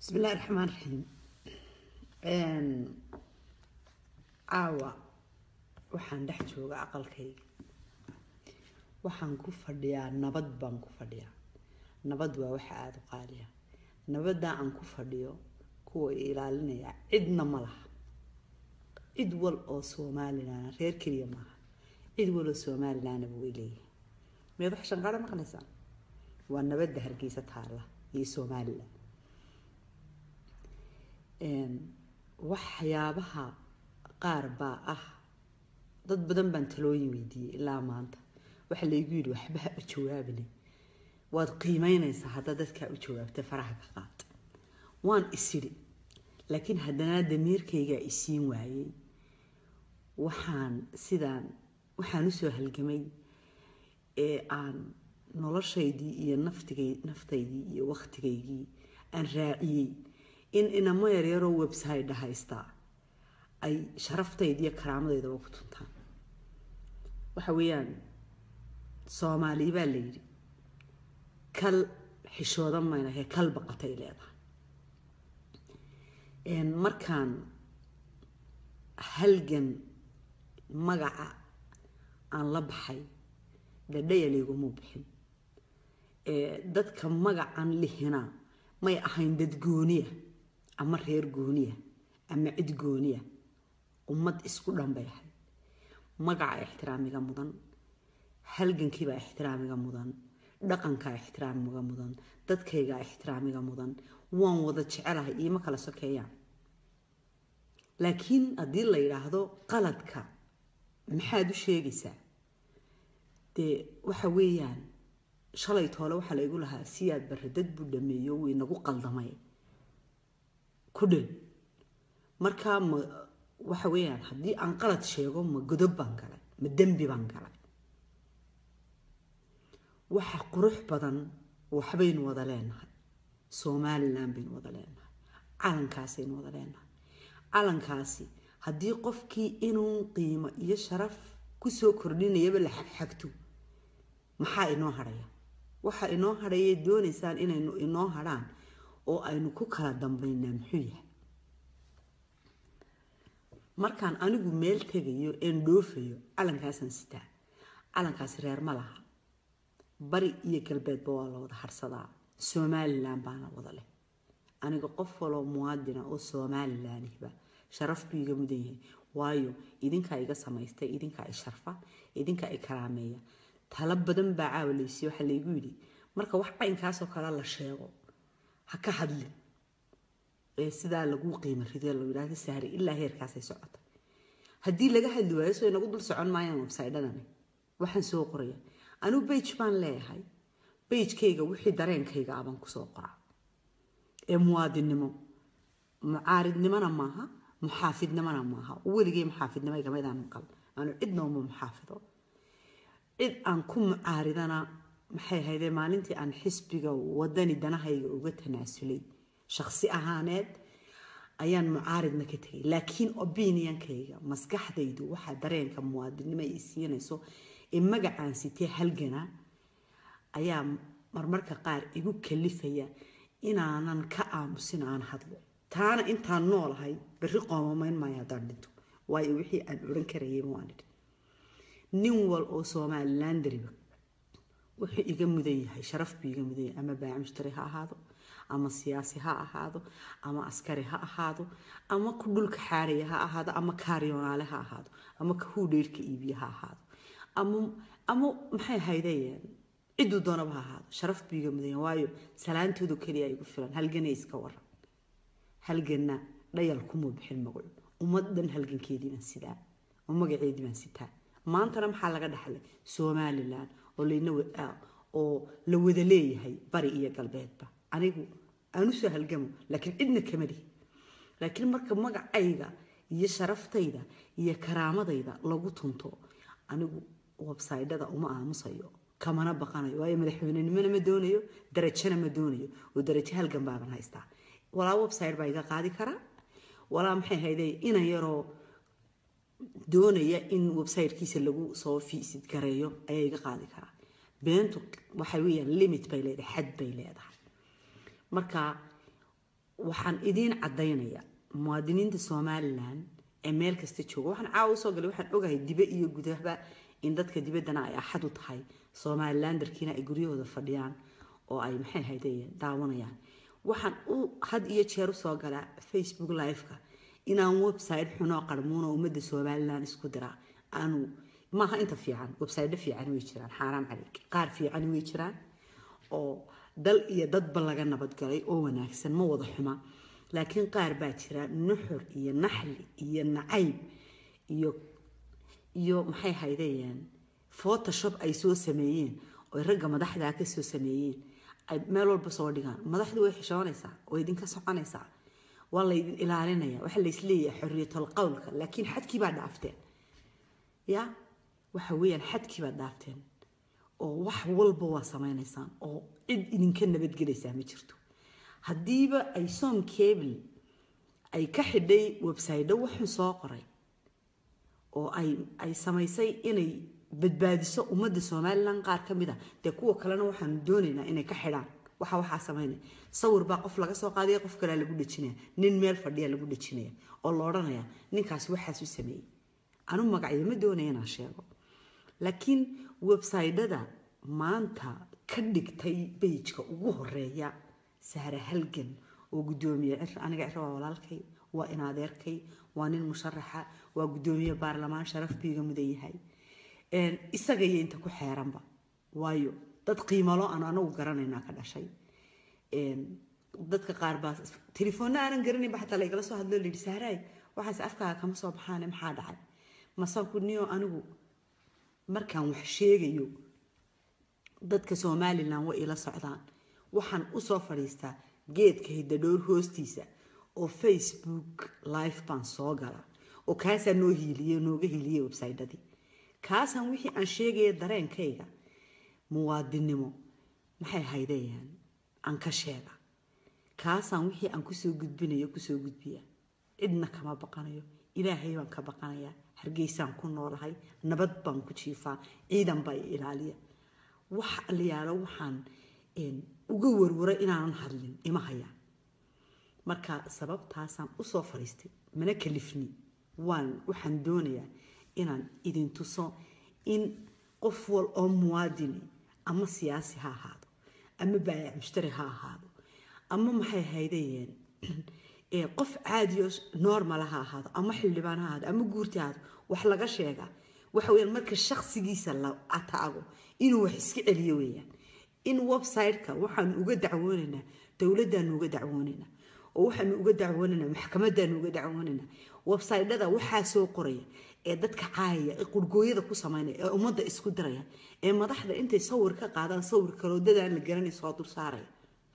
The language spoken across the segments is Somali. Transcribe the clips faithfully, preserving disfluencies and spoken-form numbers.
بسم الله الرحمن الرحيم. ان عاوة waxaan dhex jooga aqalkayga waxaan ku fadhiyaa nabad baan ku fadhiyaa nabad waa waxa aad u qaaliya nabada aan ku fadhiyo kuwa ilaalinaya cidna ma laha cid wal oo Soomaaliland reer kaliya ma aha cid wal oo Soomaaliland buu leeyahay meed wax shanqara maqnaysan waa nabada Hargeysa taala iyo Soomaaliland een waxyaabaha qaar baa ah dad badan baan talooyin weydiiyay ilaa maanta waxa la igu yiri waxba ha jawaabin waad qiimeynaysaa hadda dadka u jawaabta faraha ka qaad waan isiri laakiin haddana damiirkayga isiin waayay waxaan sidaan waxaan u soo halgamay ee aan noloshaydii iyo naftigay naftaydii iyo waqtigaygii aan raaciyay in inama yaryaro website haysta ay sharaftayda iyo karaamadayda ku tuntaan waxa weeyaan Soomaali baa leeyahay kal xishooda mayna he kal baqatay leedahay een markaan halgan magaca aan la baxay dadayaligu mu bixin ee dadka magacan lihina may ahayn dad gooniya ama reer gooniya ama cid gooniya ummad isku dhanbeehay magaca ixtiraamiga mudan halgankiiba ixtiraamiga mudan dhaqanka ixtiraamiga mudan dadkayga ixtiraamiga mudan waan wada jecelahay iyo ma kala sokeeyaan laakiin hadii la yiraahdo qaladka maxaad u sheegaysaa de waxa weeyaan shalay toole waxa la igu lahaa siyaad baradad buu dhameeyo way nagu qaldamay ku dhil marka waxa weeyaan hadii aan qalad sheego ma godob baan galay ma dambi baan galay waxa qurux badan waxbaynu wada leenahay Soomaaliland baynu wada leenahay calankaas aynu wada leenahay calankaasi hadii qofkii inuu qiimo iyo sharaf ku soo kordhinayaba la xagxagto maxaa inoo haraya waxa inoo haraya doonaysaan inaynu inoo haraan oo aynu ku kala dambeynaa muxuu yahay markaan anigu meel tagayo een dhoofayo calankaasan sitaa calankaas reer ma laha bari iyo galbeedba waa la wada harsadaa Soomaaliland baana wada leh aniga qof waloo muwaadin oo Soomaaliland ah sharaf biiga mudan yahay waayo idinka iga samaystay idinka ay sharfa idinka ay karaameeya talab badan baa caawileysi waxa la igu yiri marka wax aynkaas oo kala la sheego ha ka hadli ee sida lagu qiimo riday loo yiraahdo saari ilaa heerkaas ay socoto hadii laga hadli waayo soo inagu dul socon maayaan website-dadan waxaan soo qoraya anu page baan leeyahay page-kayga wixii dareenkayga aban ku soo qoraa ee muwaadinimo mucaaridnimana maaha muxaafidnimana maaha weligay muxaafidnimo ay kamid aan qal aanu cidna uma muxaafido cid aan ku mucaaridana maxay hayday maalintii aan xisbiga wadani danahayga uga tanaasulay shakhsi ahaaneed ayaan mucaaridna ka tagay laakiin opinionkayga maskaxdaydu waxa dareenka muwaadinimo ay siinayso in magacaan sitee halgana ayaa marmarka qaar igu kalifaya inaanan ka aamusin aan hadlo taana intaan noolahay bari qoomamayn ma yaadaan dhinto way wixii aan oran karayay muwaanid nin wal oo Soomaaliland dariba wuxuu iga mudan yahay sharaf biiga mudan yahay ama baa mushtari ha ahaado ama siyaasi ha ahaado ama askari ha ahaado ama ku dhulka xaariya ha ahaado ama kaariyoonaale ha ahaado ama ka huudheerka iibiya ha ahaado ama ama maxay haydayeen cidu doonaba ha ahaado sharaf biiga mudan waayo salaantoodu kaliya ay ugu filan halganay iska waran halganna dhayal kuma bixin magac ummadan halgankeedii baan sidaa oo magaceedii baan sitaa maantana maxaa laga dhaxlay Soomaaliland oo leena oo la wada leeyahay bari iyo galbeedba anigu aanu soo halgamo laakiin cidna kama dhihi laakiin marka magacayga iyo sharaftayda iyo karaamadayda lagu tunto anigu website-dada uma aamusayo kamana baqanayo waayo madaxweynenimada ma doonayo darajana ma doonayo oo darajo halgan baan haystaa walaa website baa iga qaadi kara walaa maxay hayday inaan yaro doonaya in website-kiisa lagu soo fiisid gareeyo ayay iga qaadi kara beentu waxa weeyaan limit bay leedahay xad bay leedahay marka waxaan idiin cadaynaya muwaadiniinta Soomaaliland ee meel kasta jooga waxaan caaw soo galay waxaan ogahay dibe iyo gudahba in dadka dibadana ay axad u tahay Somalilanderkiina ay guryahooda fadhiyaan oo ay maxay haydeen daawanayaan waxaan u had iyo jeer u soo galaa Facebook live-ka inaan website xuno qarmuuna umada Somaliland isku dira aanu maaha inta fiican website fiican way jiraan xaraam caleek qaar fiican way jiraan oo dal iyo dadba laga nabad galay oo wanaagsan ma wada xuma laakiin qaar baa jira nuxur iyo naxli iyo nacayb iyo iyo maxay haydeen photoshop ay soo sameeyeen oo ragga madaxda ka soo sameeyeen ay meel walba soo dhigaan madaxdu way xishoonaysaa oo idinka soconaysaa wala idin ilaalinaya waxa la isleeyahay xorriyatul qowlka laakiin xadkii baa dhaafteen ya waxa weeyaan xadkii baa dhaafteen oo wax walba waa sameeynaysan oo cid idinka nabad gelaysaa ma jirto hadiiba ay som cable ay ka xidhay website waxaan soo qoray oo ay ay sameysay inay badbaadiso umada Soomaaliland qaar kamid ah de kuwa kalena waxaan doonaynaa inay ka xidhaan waxa waxa sameynay sawir baa qof laga soo qaaday qof kale lagu dhajinaya nin meel fadhiya lagu dhajinaya oo la oranaya ninkaas waxa uu sameeyay anu magaciisa ma doonayna sheego laakiin website-dada maanta ka dhigtay page-ka ugu horeeya Sahra Halgan oo gudoomiye aniga cirro walaalkay waa in adeerkay waa nin musharaxa waa gudoomiye baarlamaan sharaf biiga mudayahay een isaga inta ku xeeranba waayo dad qiimo loo aan anagu garanayna ka dhashay een dadka qaar baa telefoon aan garanay ba xataa la igala soo hadlo leeyahay Sahray waxaas afkaaga kama soo baxaan maxaa dhacay masan ku niyo anigu markaan wax sheegayo dadka Soomaaliland way ila socdaan waxaan u soo fariistaa geedka hidadhoor hoostiisa oo Facebook live baan soo gala oo kaasa noo hiiliyo nooga hiiliyo website-dadii kaasan wixii aan sheegay dareenkayga muwaadinimo maxay haydayaan aan ka sheega kaasan wixii aan ku soo gudbinayo ku soo gudbiya cidna kama baqanayo ilaahay baan ka baqanaya hargeysaan ku noolahay nabad baan ku jiifaa ciidan bay ilaaliya wax aliyaalo waxaan in uga warwaray inaan hadlin ima hayaan marka sababtaasaan u soo fariistay mana kalifni waan waxaan doonayaa inaan idin tuso in qof wal oo muwaadini ama siyaasi ha ahaado ama baayac mushtari ha ahaado ama maxay haydeen ee qof caadi oo normal ha ahaado ama xildhibaan ha ahaado ama guurti ha ahaado wax laga sheega waxa weeyaan marka shakhsigiisa la ataago inuu wax iska celiyo weeyaan in website-ka waxaan uga dacwoonaynaa dawladdan uga dacwoonaynaa oo waxaan uga dacwoonaynaa maxkamaddan uga dacwoonaynaa website-dada waxa soo qoraya ee dadka caayaya ee qurgooyada ku sameynaya ee umada isku diraya ee madaxda intay sawir ka qaadaan sawir kale dadaan la garanay soo dul saaray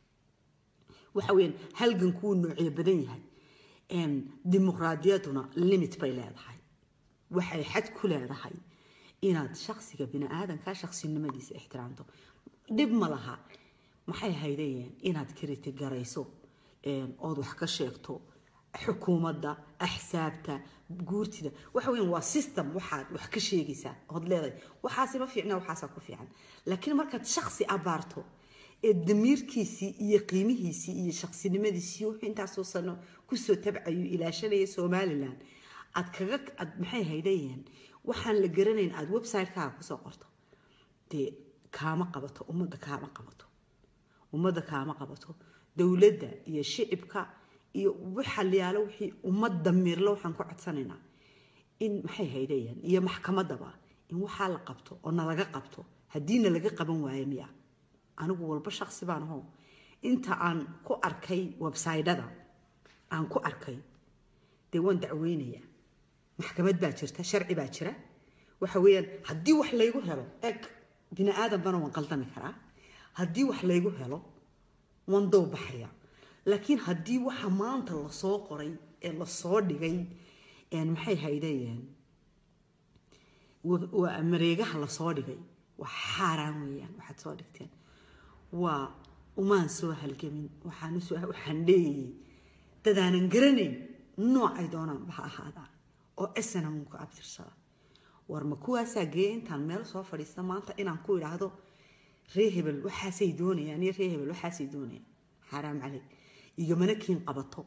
waxa weyn halgan ku noocyo badan yahay een dimuqraadiyaduna limit bay leedahay waxay xad ku leedahay inaad shakhsiga bini'aadanka shakhsinimadiisa ixtiraamto dib ma laha maxay haydeen inaad kiriti garayso een oo wax ka sheegto xukuumadda axsaabta guurtida waxa weyn waa system waxa wax ka sheegaysa hod leedahay waxaasi ma fiicna waxaas ku fiican laakiin marka shakhsi abaarto ee damiirkiisi iyo qiimihiisi iyo shakhsinimadiisi wuxuu intaas soo sano ku soo tabcayo ilaashanaya Somaliland ad kaga ad maxay haydeen waxaan la garanayn ad website-ka ku soo qorto de kaama qabato umada kaama qabato umada kaama qabato dawladda iyo shicibka iyo waxa liyaalo wixii umada miirlo waxaan ku codsanaynaa in maxay haydeen iyo maxkamadaba in waxa la qabto oo nalaga qabto hadiina laga qaban waayo miya anigu walba shakhsi baan aho inta aan ku arkay website-dada aan ku arkay de waan dacweynaya maxkamad baa jirta sharci baa jira waxa weeyaan hadii wax laygu helo eg bina aadan bana waan qaldami karaa hadii wax laygu helo waan doow baxaya laakiin hadii waxa maanta la soo qoray ee la soo dhigay een maxay haydeen waa mareegaha la soo dhigay wax xaraan weeyaan waxa soo dhigteen waa umaan soo halgamin waxaan soo waxaan dheeyay dadaanan garanayn noocay doonaan waxa ahaada oo asana mun ku abtirsada war ma kuwaasa geeyintan meel soo fadhiista maanta inaan ku iraahdo reehebel waxa say doonayaan reehebel waxa say doonayaan xaraam cali igamana kiin qabato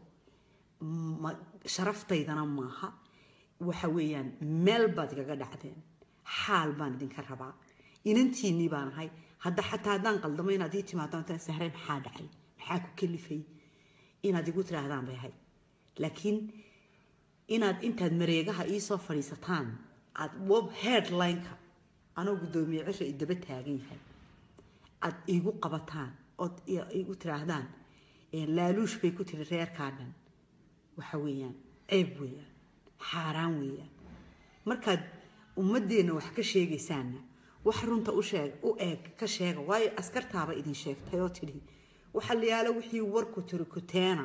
sharaftaydan maaha waxa weeyaan meel baad igaga dhacdeen xaal baan idinka rabaa inantiinii baan ahay hadda xataa haddaan qaldamo inaad ii timaadaan tan sahray maxaa dhacay maxaa ku kalifay inaad igu tiraahdaan bay ahay laakiin inaad intaad mareegaha ii soo fadhiisataan aad web headline-ka anoo guddoomiye cisho i daba taagan yahay aad igu qabataan ood igu tiraahdaan laaluush bay ku tiri reerkaa dhan waxa weeyaan ceeb weeyaan xaaraan weeyaan markaad ummaddeena wax ka sheegaysaana wax runta u sheeg u eeg ka sheega waayo askartaaba idin sheegtay oo tidhi waxa la yaalo wixii warku tiri kuteena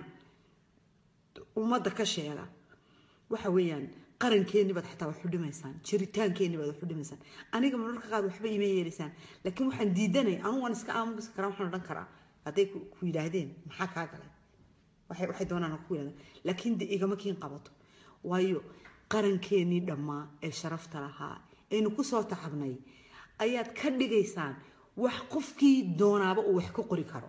ummadda ka sheega waxa weeyaan qarankeeni baad xataa wax u dhimaysaan jiritaankeeni baad wax u dhimaysaan aniga mararka qaar waxba ima yeelisaan laakiin waxaan diidanay anu waan iska aamusi karaa waxaan odhan karaa hadday ku yidhaahdeen maxaa kaa galay waxay waxay doonaan ku yidhahdaan laakiin de igama kiin qabato waayo qarankeenii dhammaa ee sharafta lahaa aynu ku soo taxabnay ayaad ka dhigaysaan wax qofkii doonaaba uu wax ku qori karo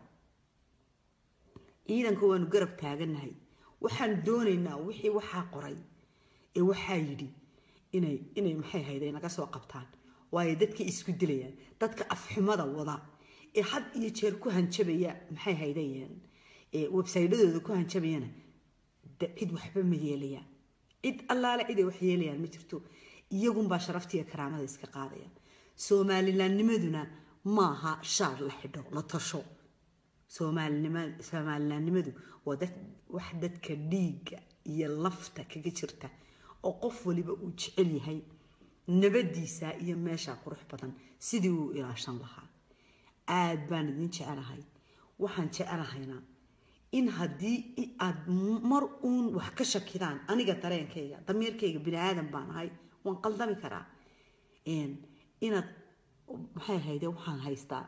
ciidanka waanu garab taagannahay waxaan doonaynaa wixii waxaa qoray ee waxaa yidhi inay inay maxay hayday naga soo qabtaan waayo dadka isku dilayaan dadka afxumada wada ee had iyo jeer ku hanjabaya maxay haydayeen ee website-dadooda ku hanjabayana cid waxba ma yeelayaan cid allaale cid ay wax yeelayaan ma jirto iyagun baa sharaftiya karaamada iska qaadaya Soomaalilaannimaduna maaha shaar la xidho la tasho Soomaalinimadu Soomaalilaannimadu waa dad wax dadka dhiiga iyo lafta kaga jirta oo qof waliba uu jecel yahay nabadiisa iyo meesha qurux badan sidii uu ilaashan lahaa aad baan idin jecelahay waxaan jecelahayna in haddii aad mar uun wax ka shakidaan aniga dareenkayga damiirkayga bini aadan baan ahay waan qaldami karaa inaad maxay hayde waxaan haystaa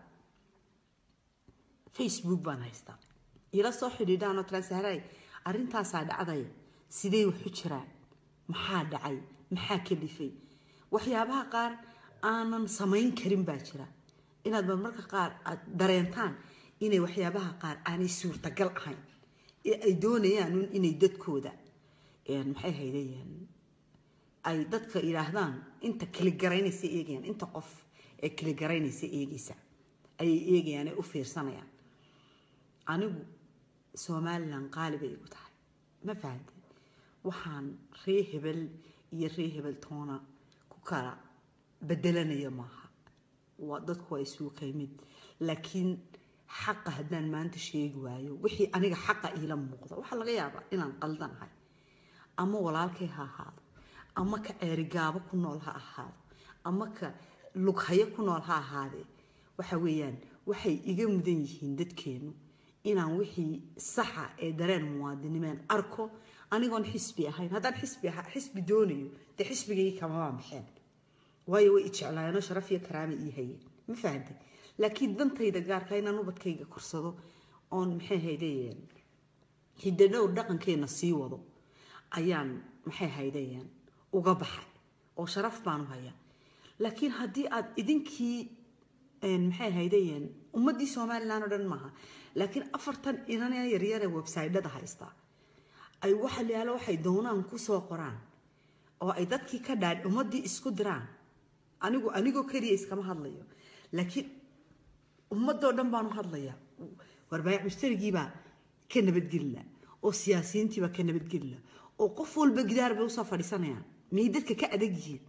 Facebook baan haystaa ila soo xidhiidhaan oo transferay arintaasaa dhacday sidee wax u jiraan maxaa dhacay maxaa kalifay waxyaabaha qaar aanan samayn karin baa jira inaad marmarka qaar aad dareentaan inay waxyaabaha qaar aanay suurtagal ahayn ee ay doonayaan inay dadkooda maxay haydayeen ay dadka ilaahdaan inta kala garaynaysa eegayaan inta qof ee kala garaynaysa eegaysa ay eegayaan ee u fiirsanayaan anigu Soomaaliland qaalib ay ugu tahay ma fahanteen waxaan ree hebel iyo ree hebel toona ku kala bedelanayo maaha waa dadku ay soo kaymid laakiin xaqa haddaan maanta sheegi waayo wixii aniga xaqa ila muuqda waxa laga yaabaa inaan qaldanahay ama walaalkay ha ahaado ama ka ceerigaabo ku nool ha ahaado ama ka lughayo ku nool ha ahaade waxa weeyaan waxay iga mudan yihiin dadkeenu inaan wixii saxa ee dareen muwaadinimaan arko anigoon xisbi ahayn haddaan xisbi ahaa xisbi doonayo de xisbigay kama waa maxeen waayo way jeclaayeen sharaf iyo karaama ii hayeen ma fahantay laakiin dantayda gaarka inaan ubadkayga korsado oon maxay haydayeen hidadhow dhaqankeena sii wado ayaan maxay haydayeen uga baxay oo sharaf baan u hayaa laakiin haddii aad idinkii maxay haydayeen ummadii Soomaaliland oo dhan maaha laakiin afartan inan yar yar ee website-dada haysta ay waxa la yaalo waxay doonaan ku soo qoraan oo ay dadkii ka dhaad ummadii isku diraan anigu anigu kaliya iskama hadlayo laakiin ummadoo dhan baan u hadlayaa warbaahin mushtarigiiba ka nabadgelina oo siyaasiyiintiiba ka nabadgelina oo qof walba gidaar bay u soo fadhiisanayaan mid dadka ka adag yihiin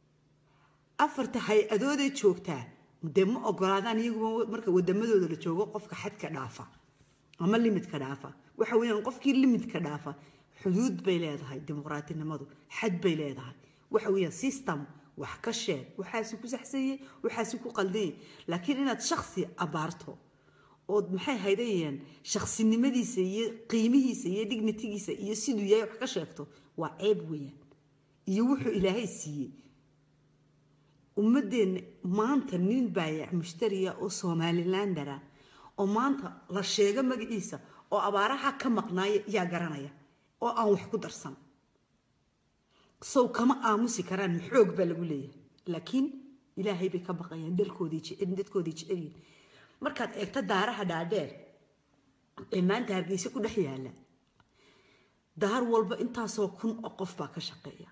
afarta hay-adood ee joogtaa dema ogolaadaan iyagu marka wadamadooda la joogo qofka xadka dhaafa ama limidka dhaafa waxa weeyaan qofkii limidka dhaafa xuduud bay leedahay dimuqraadinimadu xad bay leedahay waxa weeyaan system wax ka sheeg waxaasi ku saxsayay waxaasi ku qalday laakiin inaad shakhsi abaarto oo maxay haydayeen shakhsinimadiisa iyo qiimihiisa iyo dignitigiisa iyo siduu yahay wax ka sheegto waa ceeb weeyaan iyo wuxuu ilaahay siiyay ummadeen maanta nin baayac mushtariya oo Somalilander oo maanta la sheega magaciisa oo abaaraha ka maqnaaya yaa garanaya oo aan wax ku darsan soo kama aamusi karaan xoog baa lagu leeyahay laakiin ilaahay bay ka baqayaan dalkoodii jecel dadkoodii jecel markaad eegto daaraha dhaadheer إما أنت هرجيسي كل حيالا دهر والبا أنت سو كن أقف باك شقية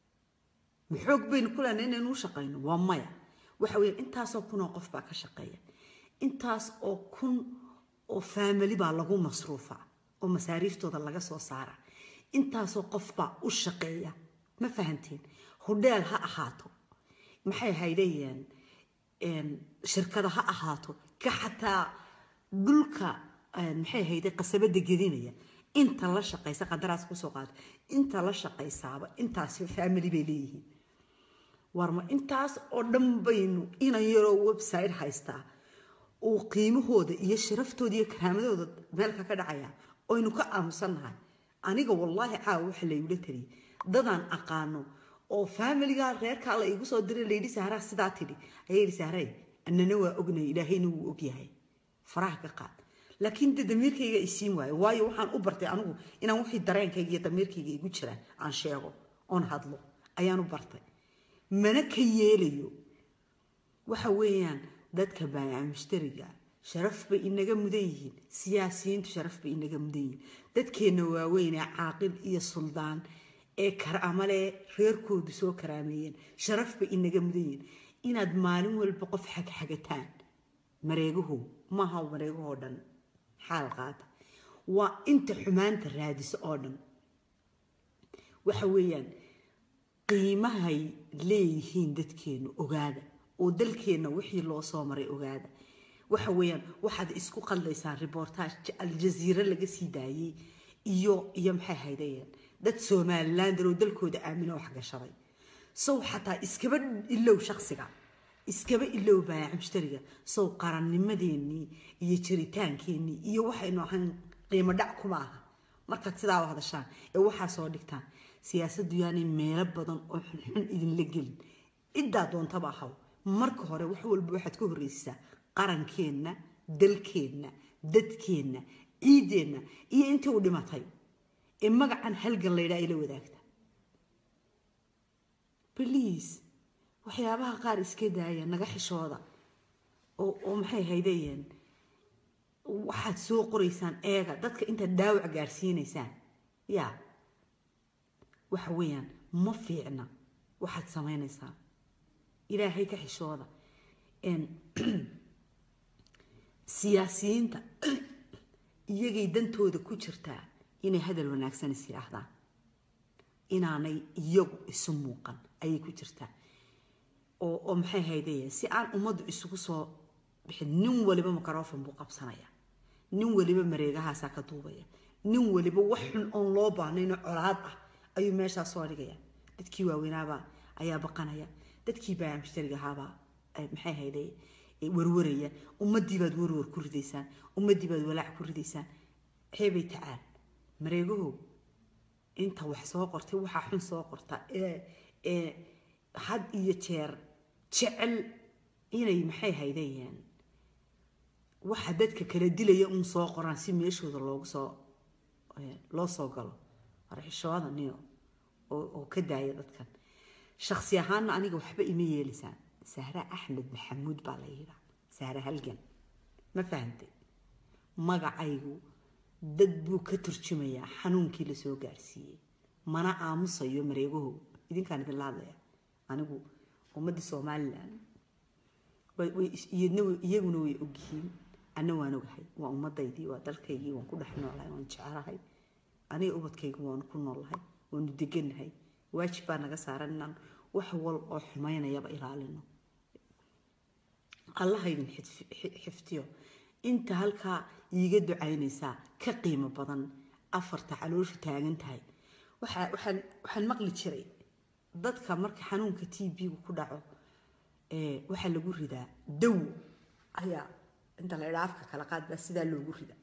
محوق بين كل أننا نوشقين ومايا وحوي أنت سو كن أقف باك شقية أنت سو كن وفاملي بالغو مصروفة ومصاريف تودا لغا سو سارة أنت سو قف با وشقية ما فهمتين هدال ها أحاتو maxay haydayeen een shirkada ha ahaato ka xataa dhulka maxay hayday qasabada gedinaya inta la shaqeysa qadaraas ku soo qaad inta la shaqeysaaba intaas family bay leeyihiin warma intaas oo dhanbaynu ina yaro website haysta oo qiimahooda iyo sharaftooda iyo karaamadooda meelka ka dhacaya oo inu ka aamusanahay aniga wallahi caaw waxa la yiri tiri dadaan aqaano oo family-ga reerka la igu soo diray leeydi sahara sidaa tiri ayay sahray annana waa ognay ilaahayna wuu og yahay faraha ka qaad laakiin damiirkayga isiin waayo waayo waxaan u bartay anigu inaan wixii dareenkayga iyo damiirkayga igu jira aan sheego oon hadlo ayaan u bartay mana ka yeelayo waxa weeyaan dadka baayaca mushtariga sharaf bay inaga mudan yihiin siyaasiyiintu sharaf bay inaga mudan yihiin dadkeena waaweyn ee caaqil iyo suldaan ee karaamale reerkoodu soo karaameeyeen sharaf bay inaga mudan inaad maalin walba qof xag xagataan mareeguhu ma aha mareeguhu dhan xaal qaata waa inta xumaanta raadiso oo dhan waxa weeyaan qiimahay leeyihiin dadkeenu ogaada oo dalkeena wixii loo soo maray ogaada waxa weeyaan waxaad isku qaldaysaan reportage Al Jazeera laga sii daayay iyo iyo maxay haydayeen dad Somaliland oo dalkooda aamino wax gashaday soo xataa iskaba ilow shakhsiga iskaba ilow baa mushtariga soo qarannimadeeni iyo jiritaankeeni iyo waxaynu ahaan qiimo dhac kuma aha marka sidaa wax hadashaan ee waxa soo dhigtaan siyaasaddu yaani meel badan oo xun idin la gelin idda doonta baa haw marka hore wax walba waxaad ku horeysaa qarankeena dalkeena dadkeena ciideena iyo intii u dhimatay ee magacan halgan leeyahay ila wadaagta please waxyaabaha qaar iska daaya naga xishooda oo oo maxay haydayeen waxaad soo qoraysaan eega dadka inta daawac gaarsiinaysaan yaa waxa weeyaan ma fiicna waxaad sameynaysaa ilaahay ka xishooda in siyaasiyiinta iyagay dantooda ku jirtaa inay hadal wanaagsan is yiraahdaan inaanay iyagu isu muuqan ayay ku jirtaa oo oo maxay haydayeen si aan ummadu isugu soo bixin nin waliba microphone buu qabsanaya nin waliba mareegahaas ka duubaya nin waliba wax xun oo loo baahnayna colaad ah ayuu meesha soo dhigaya dadkii waaweynaaba ayaa baqanaya dadkii baa mushtariga haaba maxay hayday warwaraya ummadii baad warwar ku ridaysaan ummadii baad walaac ku ridaysaan heebay tacaal mareeguhu inta wax soo qortay waxa xun soo qorta ee ee had iyo jeer jecel inay maxay haydayeen waxa dadka kala dilaya un soo qoran si meeshooda loogu soo loo soo galo arxishooda niyo oo oo ka daaya dadkan shakhsi ahaan aniga waxba ima yeelisaan Sahra Ahmed Maxamuud baa la yiraahdaa Sahra halgan ma fahantay magacaygu dad buu ka turjumaya xanuunkii la soo gaarsiiyay mana aamusayo mareeguhu idinkaan idin laadaya anigu ummadda Soomaaliland way iyaguna way ogyihiin ana waan ogahay waa ummadaydi waa dalkaygii waan ku dhex noolahay waan jecelahay aniga ubadkaygu waan ku noolahay waan deganahay waajib baa naga saaran inaan wax wal oo xumaynayaba ilaalino Allah idin xiftiyo inta halka iiga ducaynaysa ka qiimo badan afarta caloosha taagan tahay waxa waxaan waxaan maqli jiray dadka marka xanuunka T B ku dhaco ee waxa lagu ridaa daw ayaa inta la ilaafka kala qaad baa sida loogu ridaa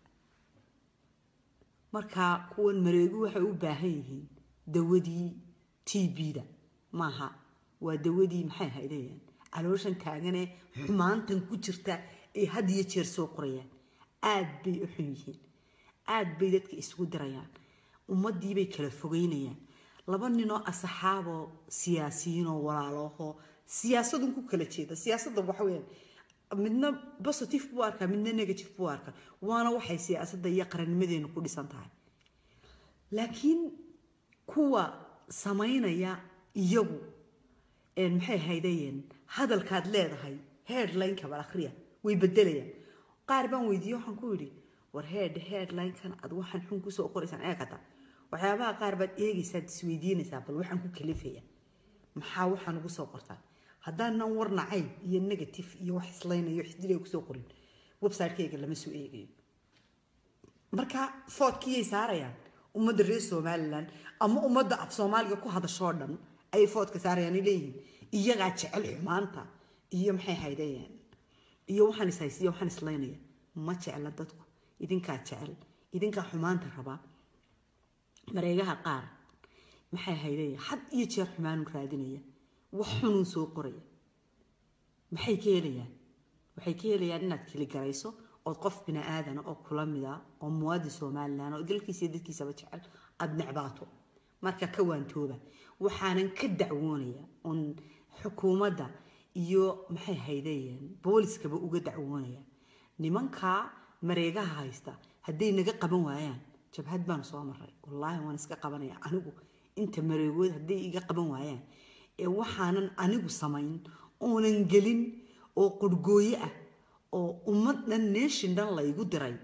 marka kuwan mareegu waxay u baahan yihiin dawadii T B-da maaha waa dawadii maxay haydayeen calooshan taagane xumaantan ku jirta ee had iyo jeer soo qorayaan aad bay u xun yihiin aad bay dadka isugu dirayaan ummadii bay kala fogeynayaan laba nin oo asxaabo siyaasiyiin oo walaalaho siyaasadun ku kala jeeda siyaasadda waxa weeyaan midna positive buu arkaa midna negative buu arkaa waana waxay siyaasadda iyo qarannimadeenu ku dhisan tahay laakiin kuwa samaynaya iyagu een maxay haydayeen hadalkaad leedahay headline ka bal akhriya way bedelayaan qaar baan weydiiyay waxaan ku yiri war head headline kan ad waxaan xun ku soo qoraysan eegata waxyaabaha qaar baad eegaysaa isweydiinaysaa bal waxaan ku kalifaya maxaa waxaan ugu soo qortaa haddaan nan war nacay iyo negative iyo wax islaynayo xidilay ku soo qorin website-kayga lama soo eegayo marka foodkii saarayaan ummadda reer Somaliland ama ummadda af Soomaaliga ku hadasho dhan ay foodka saarayaan leeyihiin iyaga jecel xumaanta iyo maxay haydayeen iyo waxaan isaysiyo waxaan islaynayo ma jecel dadku idinka jecel idinka xumaanta raba mareegaha qaar maxay haydayeen had iyo jeer xumaan raadinaya wax xun soo qoraya maxay ka helayaan waxay ka helayaan inaad kili garayso oo qof bina aadan oo kula mid ah oo muwaadin Soomaaliland oo dalkiisa dadkiisa jecel ad nacbaato marka ka waantooba waxaanan ka dacwoonaya on xukuumadda iyo maxay haydayeen booliskaba uga dacwoonaya nimanka mareegaha haysta haday naga qaban waayaan jabhad baan soo maray wallahi waan iska qabanaya anigu inta mareegood haday iga qaban waayaan ee waxaanan anigu samayn oonan gelin oo qurgooye ah oo ummadna nation dhan la igu diray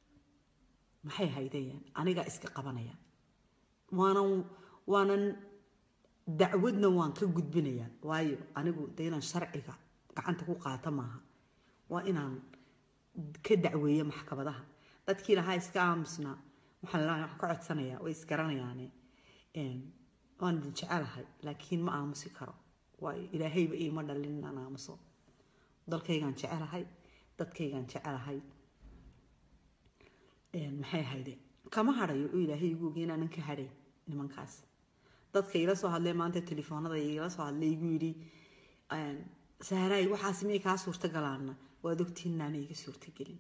maxay haydayaan aniga iska qabanaya waanan waanan dacwadna waan ka gudbinaya waayo anigu deelan sharciga gacanta ku qaata maaha waa inaan ka dacweeyo maxkamadaha dadkii lahaa iska aamusna waxaan la ka codsanaya way isgaranayaan een waan jecelahay laakiin ma aamusi karo waa ilaahayba iima dhalin inaan aamuso dalkaygaan jecelahay dadkaygaan jecelahay een maxay hayde kama harayo ilaahay igu geenaan ka haray nimankaas dadka ila soo hadlay maanta telefoonada ila soo hadlay igu yiri een saaray waxa simay ka suurta galaana waad ogtiin inaan iga suurta gelin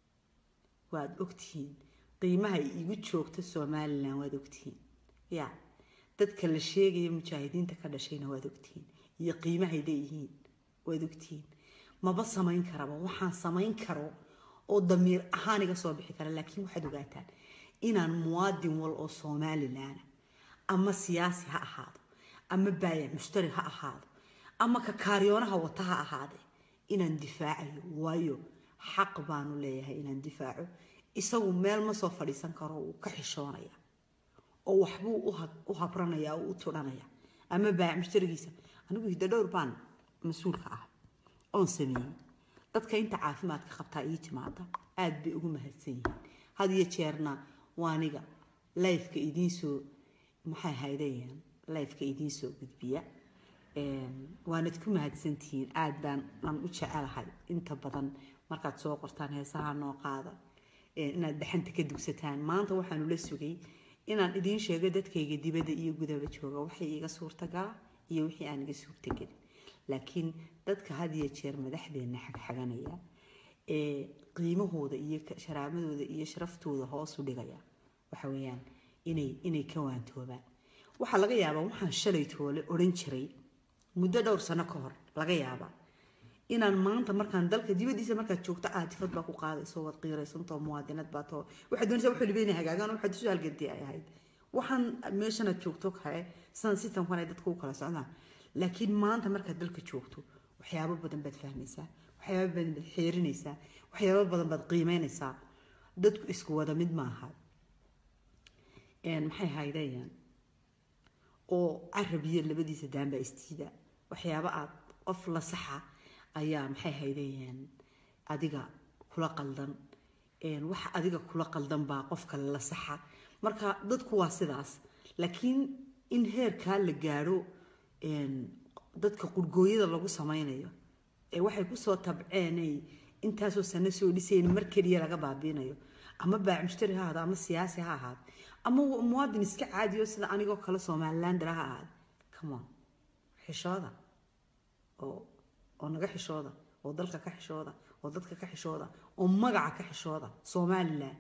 waad ogtiin qiimaha igu joogta Soomaaliland waad ogtiin ya dadka la sheegay mujaahidiinta ka dhashayna waad ogtiin iyo qiimaha ay leeyihiin waad ogtiin maba samayn karaba waxaan samayn karo oo damiir ahaan iga soo bixi kara laakiin waxaad ogaataan inaan muwaadin wal oo Soomaaliland ama siyaasi ha ahaado ama baayac mushtari ha ahaado ama ka kaariyoonaha wata ha ahaade inaan difaacayo waayo xaq baan u leeyahay inaan difaaco isagu meel ma soo fadhiisan karo uu ka xishoonaya oo waxbuu u habranaya oo u turanaya ama baayac mushtarigiisa anigu hidda dhowr baan mas'uulka ah oo sameeyay dadka inta caafimaadka qabta ay timaada aad bay ugu mahadsan yihiin had iyo jeerna waaniga live-ka idin soo maxay haydayeen live-ka idin soo gudbiya een waanad ku mahadsantihiin aad baan aan u jecelahay inta badan markaad soo qortaan heesaha noo qaada ee inaad dhaxanta ka dugsataan maanta waxaan la sugay inaan idin sheego dadkayga dibadda iyo gudaba jooga waxay iga suurtagal iyo wixii aan iga suurtagal laakiin dadka had iyo jeer madaxdeena xag xaganaya ee qiimahooda iyo sharaamadooda iyo sharaftooda hoos u dhigaya waxa weeyaan inay inay ka waantoobaan waxa laga yaabaa waxaan shalay toole oran jiray muddo dhowr sano ka hor laga yaabaa inaan maanta markaan dalka dibadiisa marka joogto aatifad baa ku qaadayso wad qiiraysanto muwaadinad baa too waxa doonaysa wax libeena hagaagan waxa soo halgadii ay ahayd waxaan meeshana joogto kale san sitan kana dadku kala socdaan laakiin maanta marka dalka joogto waxyaabo badan baad fahmaysaa waxyaabo badan baad xeerinaysaa waxyaabo badan baad qiimeynaysaa dadku isku wada mid ma aha een maxay haydayaan oo arabiya labadiisa daanba istiida waxyaabo aad qof la saxa ayaa maxay haydayaan adiga kula qaldan een wax adiga kula qaldan baa qofka la saxa marka dadku waa sidaas laakiin in heerka la gaaro een dadka qurgooyada lagu sameeynayo ee waxay ku soo tabceenay intaas oo sano soo dhiseen markii laga baabinayo ama baac mushtari ha ahaado ama siyaasi ha ahaado ama muwaadin iska caadi oo sida anigoo kala Soomaaliland ha ahaado come on xishooda oo oo naga xishooda oo dalka ka xishooda oo dadka ka xishooda oo magaca ka xishooda Soomaaliland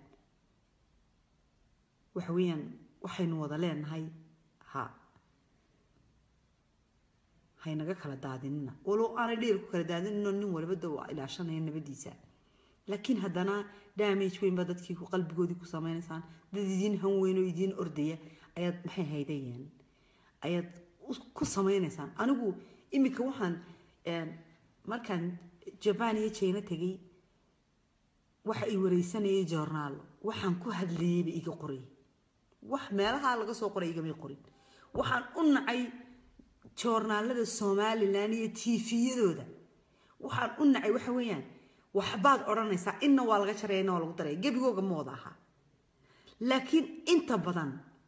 waxa weeyaan waxaynu wada leenahay ha هاي نجا كلا داديننا ولو أنا دير كلا دادين إنه ولا بدو إلى عشان هي نبدي سا لكن هدنا دامج وين بدت كيكو قلب جودي كوسامين إنسان دين هم وينو يدين أردية أياد محي هيدين أياد كوسامين إنسان أنا جو إمي كوهان مركان جبانية تشينا تجي waxa ay wareysanayay joornaal waxaan ku hadlayay iga qoray wax meelaha laga soo qoray iga may qorin waxaan u nacay joornaalada Soomaaliland iyo T V-yadooda waxaan u nacay waxa weeyaan waxbaad oranaysaa inna waa laga jareeyay oo lagu daray gabigooga moodaha laakiin inta badan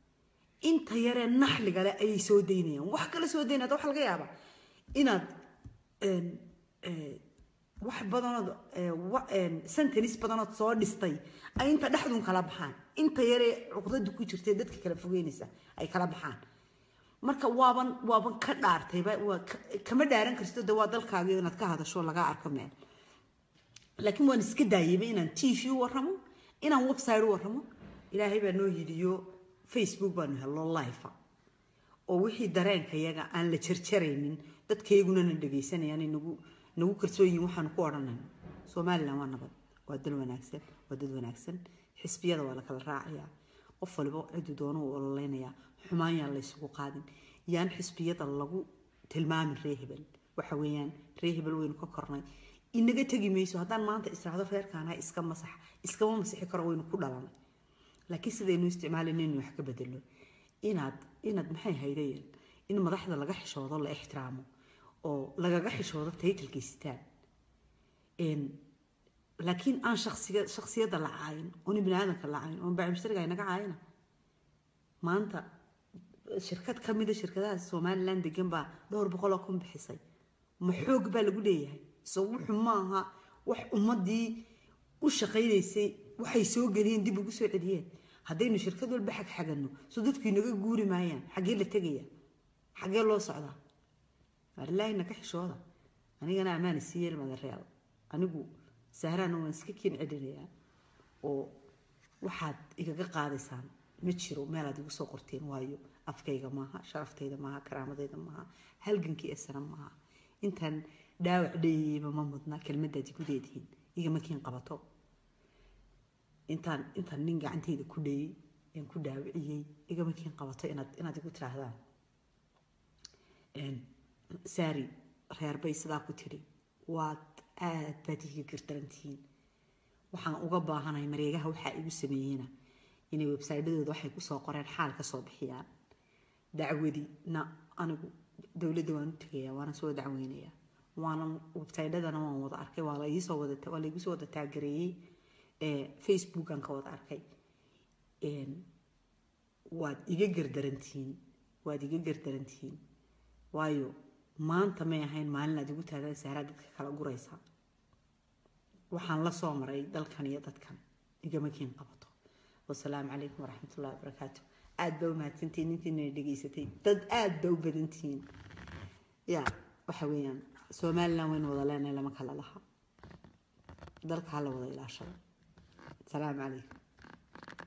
inta yare naxliga leh ay soo deynayaan wax kala soo deynaa wax laga yaaba inaad een ee wax badanad ee sentence badanad soo dhistay ay inta dhaxdun kala baxaan inta yare cuqdadu ku jirtay dadka kala fogeynaysa ay kala baxaan marka waaban waaban ka dhaartay waa kama dhaaran karto waa dalkaaga inaad ka hadasho laga arko meel laakiin waan iska daayay inaan T V warramo inaan website warramo ilaahay baa noo hidiyo Facebook baan hello live oo wixii dareenka yaga aan la jarjaraynin dadkeeguna na dhageysanayaan inagu nagu kalsooyin waxaan ku oranay Soomaaliland waa nabad waa dal wanaagsan waa dad wanaagsan xisbiyada waa la kala raaciyaa qof walba cid doona oo ololeenaya xumaan yaan la isugu qaadin yaan xisbiyada lagu tilmaamin reehbel waxa weeyaan reehbel weyn ka kornay inaga tagi mayso hadaan maanta israacdo reerkaan hay iska masax iska masaxi karo weyn ku dhalanay laakiin sidaynu isticmaalinayno wax ka bedelo inaad inaad maxay haydeen in madaxda laga xishoodo la ixtiraamo oo lagaga xishoodo taytilkiistaan in laakiin aan shakhsiga shakhsiyada la caayin oo bini'aadamka la caayin oo baacimshariga inaga caayina maanta shirkad kamida shirkadaha Soomaaliland degan baa dhowr boqol oo kun bixisay ma xoog baa lagu leeyahay soo wuxuu maaha wax ummadii u shaqeeysay waxay soo galiyeen dib ugu soo celiyeen hadaynu shirkad walba xaq xagano soo dadku inaga guuri maayaan xagee la tagaya xagee loo socdaa والله إنك حشوده أنا أنا أمان السير من الرياض أنا جو سهران ومسكين عدنيا و واحد إذا قاعد سام متشرو ما لدي وسوقرتين وايو أفكيجا معها شرفتي ده معها كرامة ده معها هل جنكي أسرع معها إنتن داوع دي بمامتنا كلمة دي كوديتين إذا ما كين قبطو إنتن إنتن نيجا عن تيجي كودي إن كوداوعي إذا ما كين قبطو إن إن تقول ترى إن ساري reer bay sidaa ku tiri waad aad baad iga gardarantiin waxaan uga baahanahay mareegaha waxa igu sameeyeen inay website-dooda waxay ku soo qoreen xaal ka soo bixiyaan dacwadii na anigu dawladda waan u tagayaa waana soo dacweynayaa waana website-dadana waan wada arkay waa la ii soo wada waa la igu soo wada taageeray ee Facebook aan ka wada arkay een waad iga gardarantiin waad iga gardarantiin waayo maanta ma ahayn maalin aad ugu taagan saarad dadka kala guraysa waxaan la soo maray dalkan iyo dadkan igama keen qabato wassalaamu calaykum waraxmatullaahi wabarakaatuh aad baa u mahadsantiin intiina dhageysatay dad aad baa u badantiin ya waxa weeyaan Soomaaliland weyn wada leenahay lama kala laha dalka la wada ilaashado salaamu calaykum